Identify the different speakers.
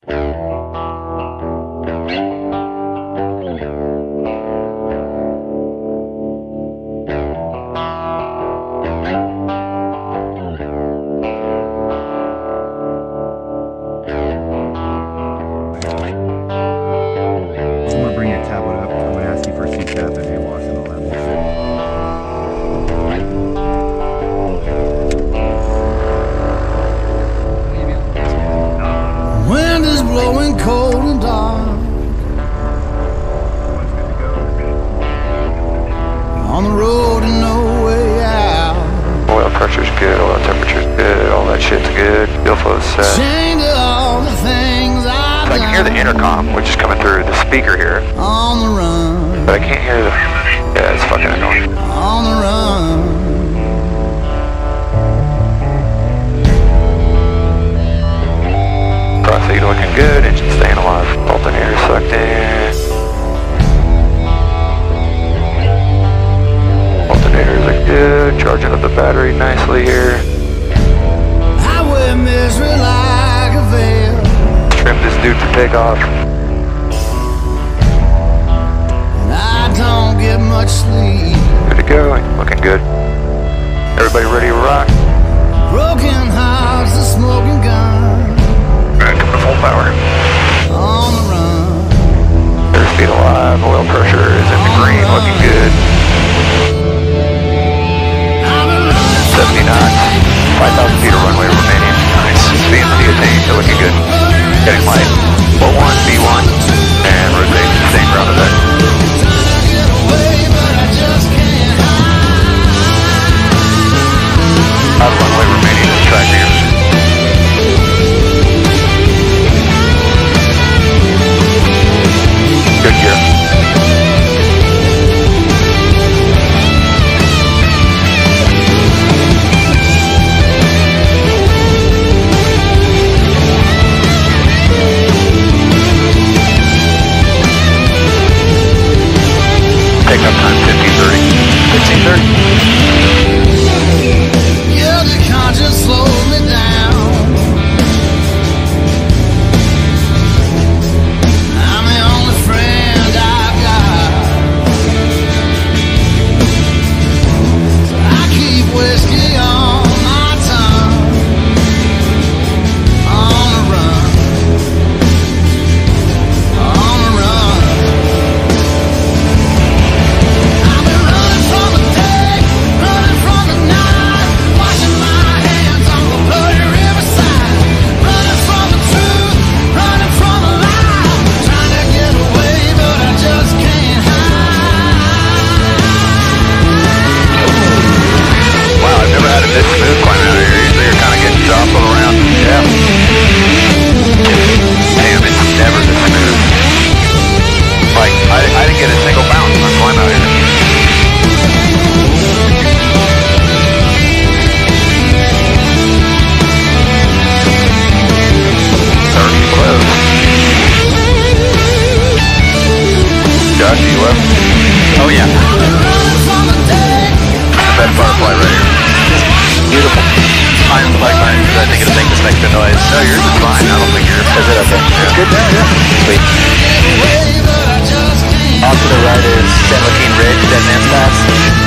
Speaker 1: Blowing cold and dark on the road and no way out.
Speaker 2: Oil pressure's good, oil temperature's good, all that shit's good, fuel flow's set.
Speaker 1: Chained to all the things I've
Speaker 2: I can hear the intercom, which is coming through the speaker here.
Speaker 1: On the run.
Speaker 2: But I can't hear the... Yeah, it's fucking annoying.
Speaker 1: On the run.
Speaker 2: Cross-seat looking good, engine staying alive. Alternator sucked in. Alternators are good, charging up the battery nicely here.
Speaker 1: Highway misery like a veil.
Speaker 2: Trim this dude for takeoff.
Speaker 1: And I don't get much sleep.
Speaker 2: Good to go, looking good. Everybody ready to rock?
Speaker 1: Broken hearts, a smoking gun.
Speaker 2: Alright, coming to full power.
Speaker 1: On the run.
Speaker 2: 30 feet alive, oil pressure is in the green, looking good. 70 knots, 5,000 feet of runway remaining. Nice, speed and attained, so looking good. Getting light, low 1, B1, and rotate, staying ground to that. Out of runway remaining in track here. Good gear. Take up time 15:30. 15:30.
Speaker 1: Guilty conscience slows me down. I'm the only friend I've got. So I keep whiskey on my tongue. On the run. On the run. I've been running from the day, running from the night, washing my hands on the bloody riverside, running from the truth, running from the lie, trying to get away, but I just can't hide.
Speaker 2: Wow, I've never had it this smooth climbing out of here. Usually you're kind of getting jostled around. Yeah. Damn, it's never this smooth. Like, I didn't get a single bounce on climb out here. Close. Josh, you left? Oh yeah. The best butterfly right here. Beautiful. I like mine because I think it'll make this extra noise. No, yours is fine. I don't think yours is it okay. Yeah. It's good there, yeah. Sweet. Off to the right is San Joaquin Ridge, Dead Man's Pass.